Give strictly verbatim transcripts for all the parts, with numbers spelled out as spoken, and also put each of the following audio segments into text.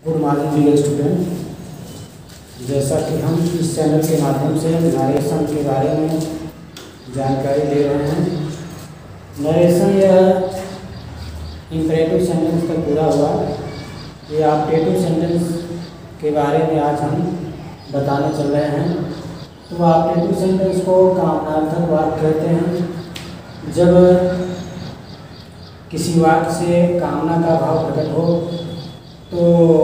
Good morning dear student. जैसा कि हम इस चैनल के माध्यम से नरेशन के बारे में जानकारी दे रहे हैं। नरेशन यह इम्परेटिव सेंटेंस तक पूरा हुआ। ये ऑब्जेक्टिव सेंटेंस के बारे में आज हम बताने चल रहे हैं। तो ऑब्जेक्टिव सेंटेंस को कामनार्थक वाक्य कहते हैं। जब किसी वाक्य से कामना का भाव प्रकट हो तो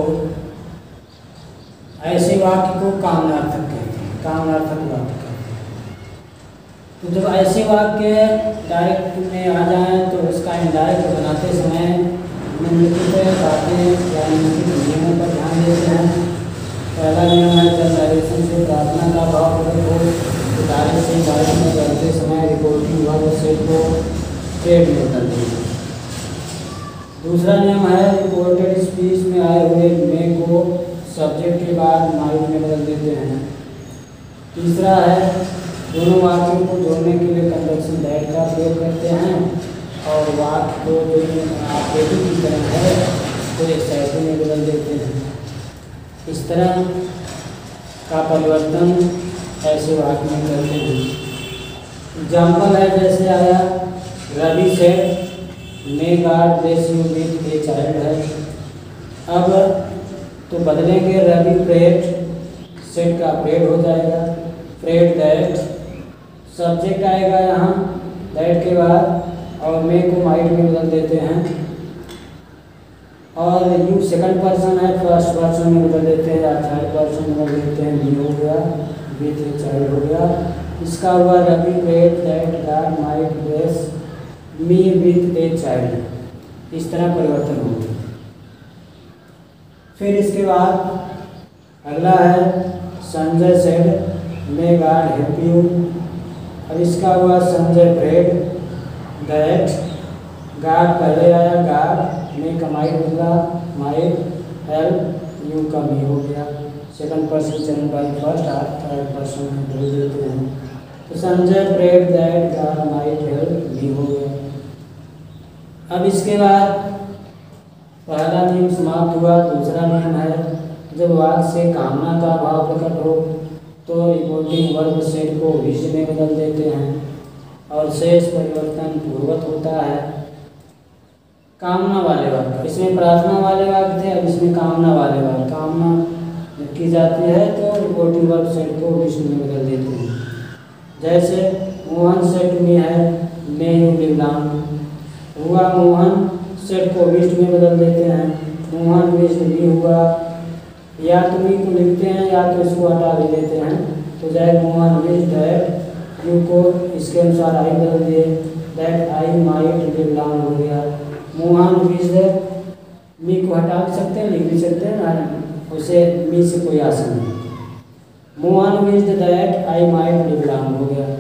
ऐसे वाक्य को कामनार्थक कहते हैं, कामनार्थक वाक्य कहते हैं। तो जब ऐसे वाक्य डायरेक्ट में आ जाएं तो उसका इनडायरेक्ट बनाते समय निम्नलिखित बातें या निम्नलिखित नियमों पर ध्यान देते हैं। पहला नियम है, जब नरेशन से प्रार्थना का भाव प्रकट हो तो डायरेक्ट से इनडायरेक्ट में बदलते समय रिपोर्टिंग वर्ब सेट को प्रेड में बदल देंगे। दूसरा नियम है, रिपोर्टेड स्पीच में आए हुए मे को सब्जेक्ट के बाद माइट में बदल देते हैं। तीसरा है, दोनों वाक्यों को जोड़ने के लिए कंजंक्शन दैट का प्रयोग करते हैं और वाक्य को जो ऑब्जेक्टिव की तरह है तो एक्साइटिव में बदल देते हैं। इस तरह का परिवर्तन ऐसे वाक्य में करते हैं। एग्जाम्पल है, जैसे आया Ravi said may God bless you with a child है। अब तो बदलेंगे, रवि प्रेड सेट का प्रेड हो जाएगा, प्रेड दैट। सब्जेक्ट आएगा यहाँ दैट के बाद और मे को माइट में बदल देते हैं। और यू सेकंड पर्सन है, फर्स्ट पर्सन में बदल देते हैं या थर्ड पर्सन में बदल देते हैं। बी हो गया, विथ ए चाइल्ड हो गया। इसका हुआ Ravi prayed that God might bless me with a child. इस तरह परिवर्तन होगा। फिर इसके बाद अगला है, Sanjay said may God help you. अब इसका हुआ संजय प्रेड दैट गॉड पहले आया, गॉड मे का माइट बदला, माइट हेल्प यू का मी हो गया। सेकंड पर्सन चरण बाई फर्स्ट और थर्ड पर्सन में बदल देते हैं। तो Sanjay prayed that God might help me हो गया। अब इसके बाद पहला नियम समाप्त हुआ। दूसरा नियम है, जब वाक्य से कामना का भाव प्रकट हो तो रिपोर्टिंग वर्ब सेट को विश में बदल देते हैं और शेष परिवर्तन पूर्वत होता है। कामना वाले वाक्य, इसमें प्रार्थना वाले वाक्य थे, अब इसमें कामना वाले वाक्य। कामना की जाती है तो रिपोर्टिंग वर्ब सेट को विश में बदल देते हैं। जैसे मोहन सेट में है मे यू बिलोंग हुआ, मोहन सेट को विश्ड में बदल देते हैं। मोहन विश्ड भी हुआ, या तो मी को लिखते हैं या तो इसको हटा भी देते हैं। तो जाए मोहन विश्ड दैट यू को इसके अनुसार आई बदल दिए, दैट आई माइट बिलोंग हो गया। मोहन विश्ड, मी को हटा भी सकते हैं, लिख भी सकते हैं, उसे मी से कोई आसन नहीं। Mohan wished that I might belong हो गया।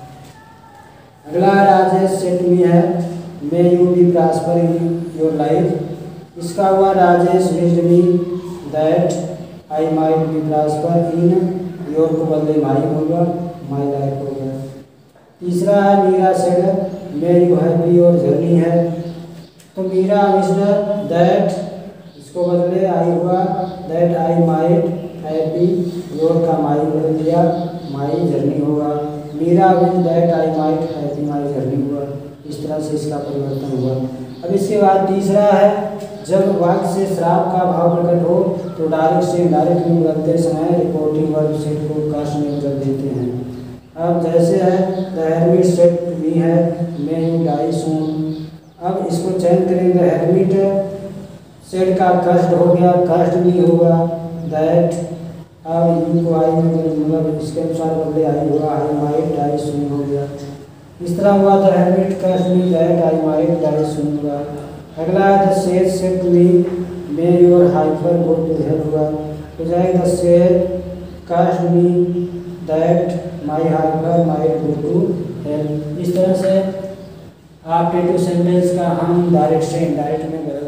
अगला राजेश सेट में है may you be prosper in your life. इसका हुआ Rajesh wished me that I might be prosper in your को बदले माई होगा, माई लाइफ हो गया। तीसरा है, Meera said may you happy your journey है। तो मीरा विश्ड दैट, इसको बदले आई हुआ, that I might happy your का माई बदल दिया, माई जर्नी होगा। Meera wished that I might happy my journey हुआ। इस तरह से इसका परिवर्तन हुआ। अब इसके बाद तीसरा है, जब वाक्य से श्राप का भाव प्रकट हो तो डायरेक्ट से इनडायरेक्ट में बदलते समय रिपोर्टिंग वर्ब सेट को कर्ष में बदल देते हैं। अब जैसे है, द हेरमिट सेट मी है मे यू डाई सून। अब इसको चयन करें, द हेरमिट सेट का कष्ट हो गया, कष्ट भी होगा, दैट अब यू को आई में मतलब इसके अनुसार बदले आई हुआ, आई माइट डाई सून हो गया। इस तरह हुआ, the hermit cursed me that I might die soon हुआ। अगला है, the sage said me may your hyper go to hell हुआ। तो जाए, the sage cursed me that my hyper might go to hell. इस तरह से ऑब्जेक्टिव सेंटेंस का हम डायरेक्ट से इनडायरेक्ट में